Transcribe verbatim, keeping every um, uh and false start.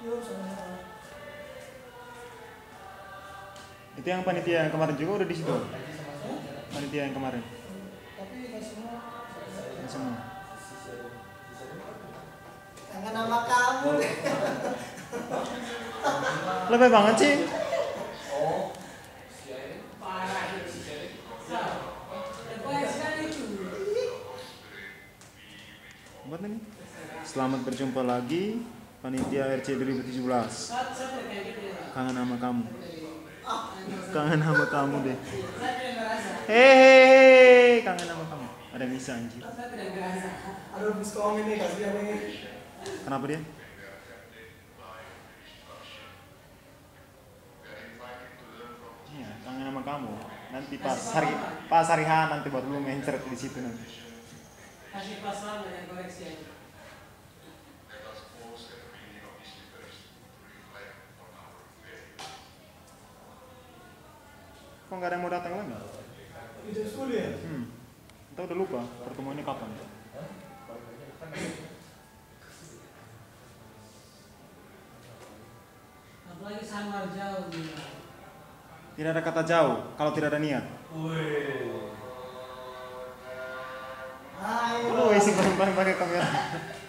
Yo, sama-sama. Itu yang panitia yang kemarin juga udah di situ. Panitia yang kemarin. Tapi nggak semua. Nggak semua. Kangen nama kamu deh. Lebih banget sih. Buat nih. Selamat berjumpa lagi panitia R C dua ribu tujuh belas. Kangen sama kamu. Kangen sama kamu deh. Hehehe, kangen sama kamu. Ada Misa anjir. Aduh, biskong ini kasihan nih. Kenapa dia? Iya, kangen sama kamu. Nanti pas hari pas hari H nanti baru lu mencret di situ nanti. Kasih pas lama yang koleksi aja. Kok nggak ada yang mau datang lagi? Itu sepuluh ya? Hmm. Kita udah lupa pertemuannya kapan. Apalagi samar jauh nih. Tidak ada kata jauh kalau tidak ada niat. Ayo. Lu isi bareng-bareng pakai kamera.